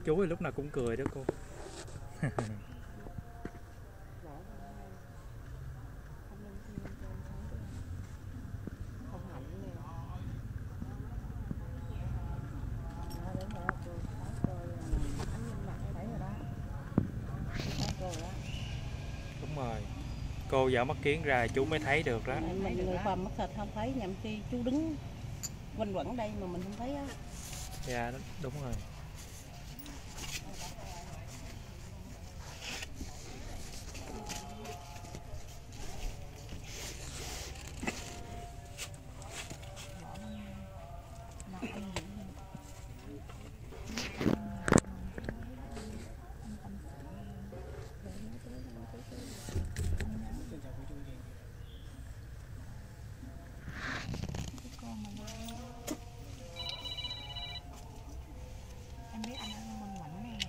Chú thì lúc nào cũng cười đó cô. Đúng rồi. Cô dở mắt kiến ra chú mới thấy được đó. Mình người khoa mắt thật không thấy, nhằm khi chú đứng quanh quẩn đây mà mình không thấy á. Dạ đúng rồi. Em biết anh ăn quanh quẩn nè.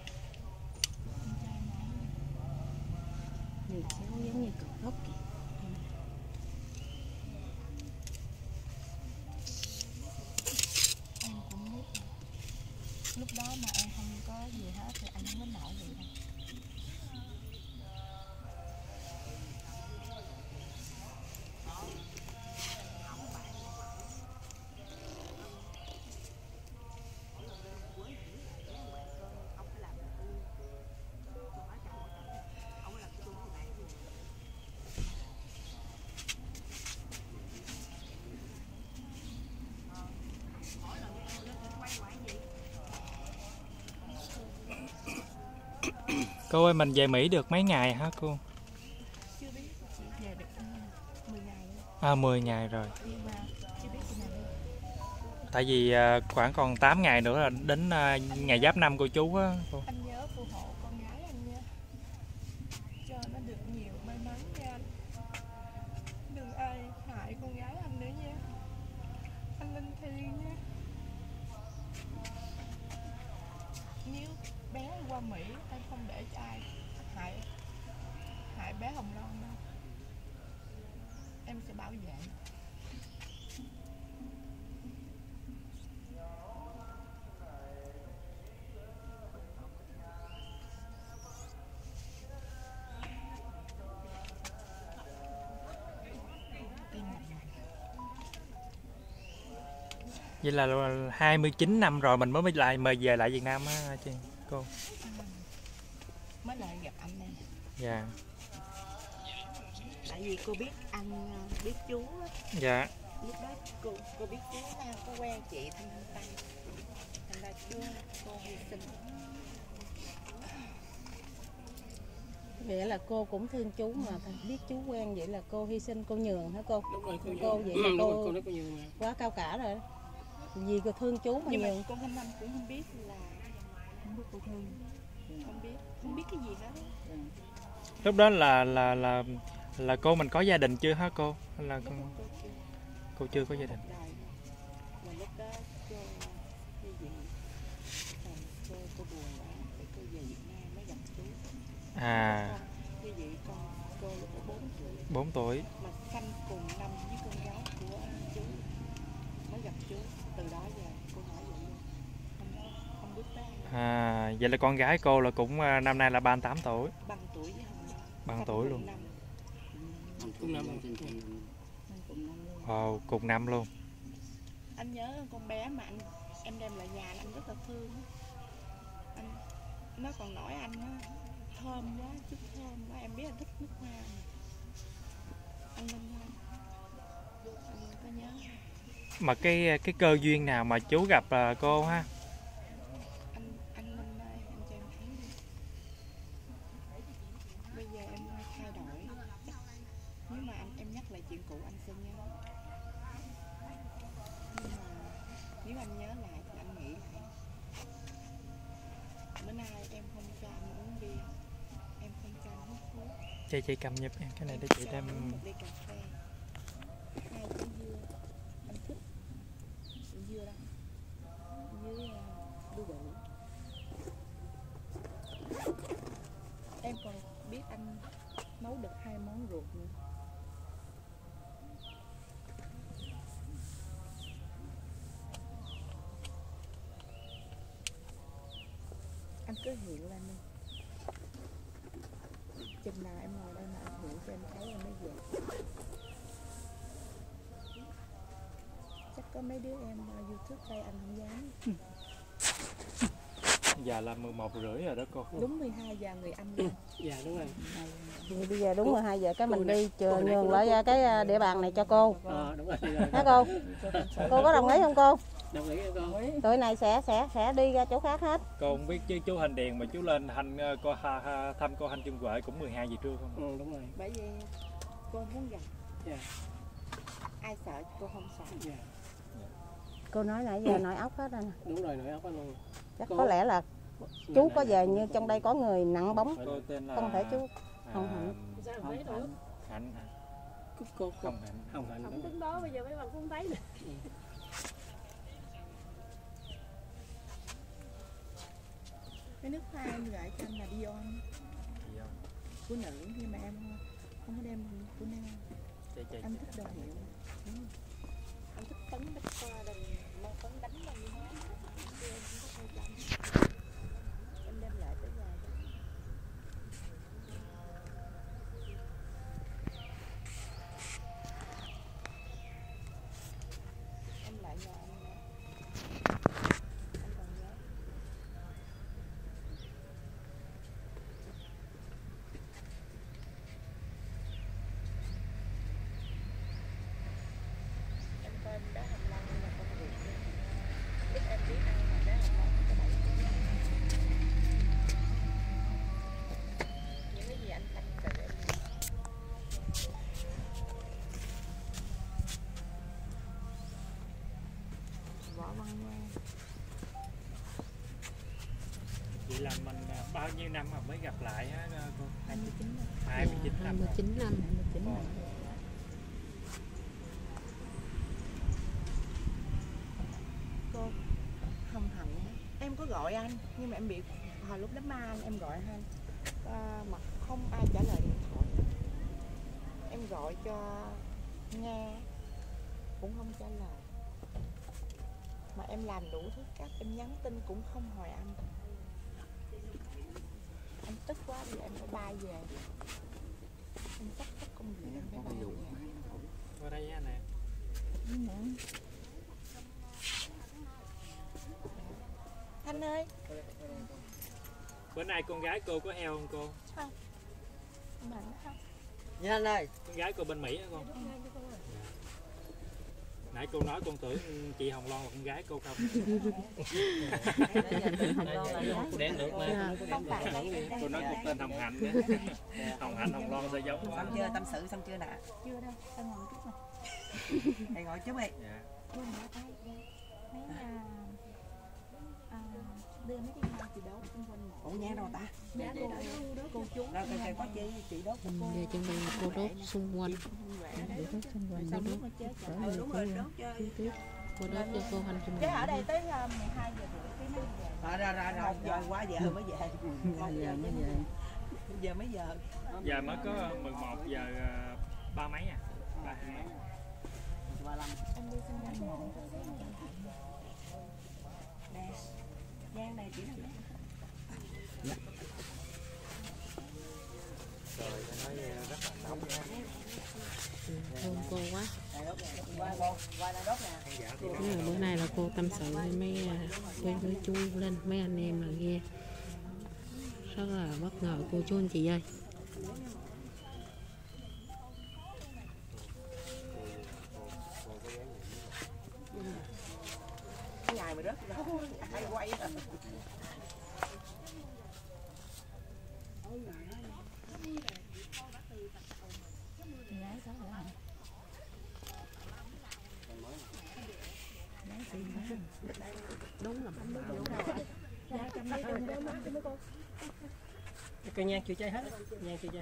Nhìn xéo giống như cực gốc kìa. Em cũng biết. Lúc đó mà em không có gì hết thì anh không có nổi vậy đâu. Cô ơi, mình về Mỹ được mấy ngày hả cô? Chưa biết, chị về được 10 ngày rồi. À, 10 ngày rồi. Nhưng mà chưa biết khi nào đi. Tại vì khoảng còn 8 ngày nữa là đến ngày Giáp Năm của chú á cô. Anh nhớ phù hộ con gái anh nha. Cho nó được nhiều may mắn nha anh. Đừng ai hại con gái anh nữa nha. Anh linh thiêng nha. Nếu bé qua Mỹ anh không để cho ai hại hại bé Hồng Loan đâu. Em sẽ bảo vệ. Vậy là 29 năm rồi mình mới mời về lại Việt Nam á cô. Mới lại gặp anh đây. Dạ. Tại vì cô biết anh biết chú á. Dạ. Lúc đó cô biết chú có quen chị Thanh Tây. Thành ra cô hy sinh. Vậy là cô cũng thương chú mà biết chú quen vậy là cô hy sinh, cô nhường hả cô? Đúng rồi, cô vậy là cô nói cô nhường mà. quá cao cả rồi. Vì cô thương chú mà Nhưng nhường. mà cô Thanh Năm cũng không biết là không biết cô thương, không biết cái gì hết. Lúc đó là cô mình có gia đình chưa hả cô? Hay là cô chưa có gia đình? Mà lúc đó cô như vậy, cô buồn quá, cô về Việt Nam mới gặp chú. À. Như vậy cô lúc đó 4 tuổi. 4 tuổi. Mà sanh cùng năm với con gái của chú mới gặp chú. Từ đó giờ cô hỏi vậy luôn, không biết tới ai. À, vậy là con gái cô là cũng năm nay là 38 tuổi. Bằng tuổi với Hồng Loan. Bằng tuổi luôn. Cùng năm. Wow, cùng năm luôn. Anh nhớ con bé mà em đem lại nhà anh rất là thương. Nó còn nói anh á, thơm quá, chút thơm quá, em biết anh thích nước hoa mà. Anh Linh không? Anh có nhớ không? Mà cái cơ duyên nào mà chú gặp cô ha? Anh Linh ơi, anh cho em thấy đi. Bây giờ em thay đổi. Nếu mà em nhắc lại chuyện cũ anh sẽ nhớ. Nhưng mà nếu anh nhớ lại thì anh nghĩ lại. Bữa nay em không cho anh uống bia, em không cho anh hút thuốc. Chị cầm giúp em cái này để chị đem. Một ly cà phê, 2 trái dưa, anh thích dưa đâu, với đu đủ. Em còn biết anh nấu được 2 món ruột nữa. cứ hiện lên đi. Chừng nào em ngồi đây mà anh hiện cho em thấy em mới về. Chắc có mấy đứa em YouTube đây anh không dám. Giờ là 11:30 rồi đó cô. Đúng 12 giờ người âm lên. Dạ đúng rồi. Thì bây giờ đúng 12 giờ cái mình Cô đi này- chờ cô này nhường cô- lại ra cái địa bàn này cho cô. Đúng rồi. Hả cô? Cô có đồng ý không cô? Đồng ý không con? Tụi này sẽ đi ra chỗ khác hết. Cô không biết chứ chú Hành Điền mà chú lên thăm cô Hành Trung Huệ cũng 12 giờ trưa không? Ừ, đúng rồi. Bởi vì cô muốn gặp. Dạ. Ai sợ cô không sợ. Dạ. Cô nói nãy giờ nội ốc hết rồi nè. Đúng rồi, nội ốc luôn. Chắc Cô- có lẽ là chú có về như trong đây có người nặng bóng. Cô tên là Không phải chú Hồng Hạnh. Hạnh hả? Cô Không Hạnh. Hồng Hạnh. Không đứng đó bây giờ mấy bạn cũng thấy nè. Cái nước hoa em gửi cho anh là Dion Gì không? của nữ nhưng mà em không có đem của nam. Chạy. Anh thích đồ hiệu. Anh thích tấn bách khoa rồi mang tấn đánh lên như thế. Chứ em không có theo chồng. Em đem lại tới nhà cho. Em lại nhà anh nè. Anh còn nhớ. Em coi đá hầm lăng là con ruột nha. Biết em biết ăn mà đá hầm lăng có bảy những cái gì anh thành tự em. Võ Văn Nha. Vậy là mình bao nhiêu năm mà mới gặp lại á cô? 29 năm. 29 năm rồi. 29 năm. 29 năm. Cô Hồng Hạnh á, em có gọi anh nhưng mà em bị hồi lúc đám ma em gọi anh mà không ai trả lời điện thoại. Em gọi cho Nga cũng không trả lời. Mà em làm đủ thứ cách, em nhắn tin cũng không hồi anh. Em tức quá bây giờ em phải bay về. Em tất công việc em phải bay về. Qua đây nha nè. Thanh ơi, Bữa nay con gái cô có heo không cô? mình không. Nha anh ơi. Con gái cô bên Mỹ hả con? Nãy cô nói con tưởng chị Hồng Loan là con gái cô không? Đen được mà. Không phải là Cô nói cô tên Hồng Hạnh nữa. Hồng Hạnh, Hồng Loan sao giống quá. Xong chưa, tâm sự xong chưa nè? chưa đâu, tao ngồi chút này. Thầy ngồi trước đi. Dạ. Quên nữa thấy mấy đưa mấy cái hoa chị đốt xung quanh mộ. Ủa nhang đâu ta? Dạ cô chú. Đâu cây có chi chị đốt cho cô. Giờ chuẩn bị cô đốt xung quanh, Để đốt xung quanh. Xong lúc mà chết chở Ừ đúng rồi đốt cho. cô đốt cho cô Hành Trung Chứ Huệ. ở đây tới 12 giờ rưỡi cái mới về. Rồi giờ quá giờ mới về. Giờ mới về. Giờ mấy giờ? Giờ mới có 11 giờ 3 mấy à? 32. 35. Em đi xung quanh mộ. Nè, Giang này chỉ là Trời ơi, nói rất là nóng nha. Thương cô quá. Qua cô, qua đang đốt nè. Thế là bữa nay là cô tâm sự với mấy với chú lên mấy anh em là nghe rất là bất ngờ cô chú anh chị ơi. Cái ngày mà rớt đâu, ai quay rồi. Đúng là Cái nhang chưa cháy hết. Nhang chưa cháy.